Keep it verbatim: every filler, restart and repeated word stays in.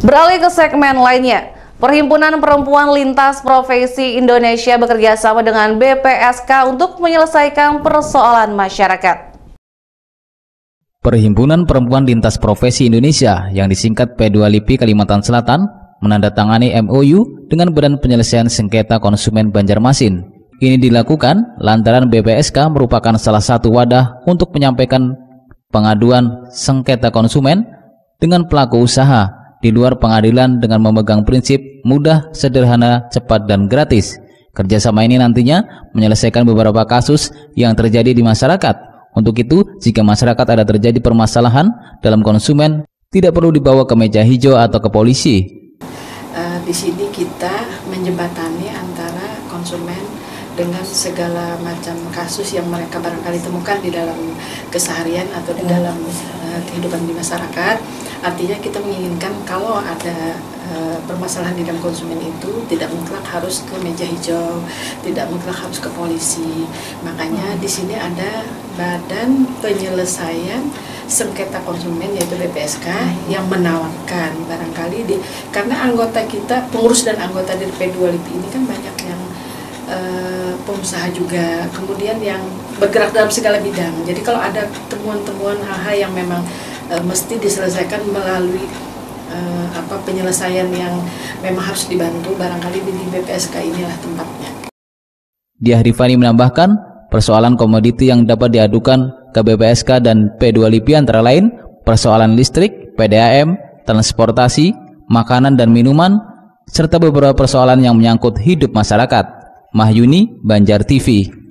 Beralih ke segmen lainnya, Perhimpunan Perempuan Lintas Profesi Indonesia bekerjasama dengan B P S K untuk menyelesaikan persoalan masyarakat. Perhimpunan Perempuan Lintas Profesi Indonesia yang disingkat P dua L I P I Kalimantan Selatan menandatangani M O U dengan Badan Penyelesaian Sengketa Konsumen Banjarmasin. Ini dilakukan lantaran B P S K merupakan salah satu wadah untuk menyampaikan pengaduan sengketa konsumen dengan pelaku usaha di luar pengadilan dengan memegang prinsip mudah, sederhana, cepat, dan gratis. Kerjasama ini nantinya menyelesaikan beberapa kasus yang terjadi di masyarakat. Untuk itu, jika masyarakat ada terjadi permasalahan dalam konsumen, tidak perlu dibawa ke meja hijau atau ke polisi. Uh, di sini kita menjembatani antara konsumen dengan segala macam kasus yang mereka barangkali temukan di dalam keseharian atau di dalam uh, kehidupan di masyarakat. Artinya kita menginginkan kalau ada uh, permasalahan di dalam konsumen itu tidak mutlak harus ke meja hijau, tidak mutlak harus ke polisi. Makanya di sini ada Badan Penyelesaian Sengketa Konsumen yaitu B P S K yang menawarkan barangkali di, karena anggota kita, pengurus dan anggota dari P dua L I P I ini kan banyak yang Uh, pengusaha juga, kemudian yang bergerak dalam segala bidang. Jadi kalau ada temuan-temuan hal-hal yang memang uh, mesti diselesaikan melalui uh, apa penyelesaian yang memang harus dibantu, barangkali di B P S K inilah tempatnya. Diah Rifani menambahkan, persoalan komoditi yang dapat diadukan ke B P S K dan P dua L I P I antara lain persoalan listrik, P D A M, transportasi, makanan dan minuman, serta beberapa persoalan yang menyangkut hidup masyarakat. Mahyuni, Banjar T V.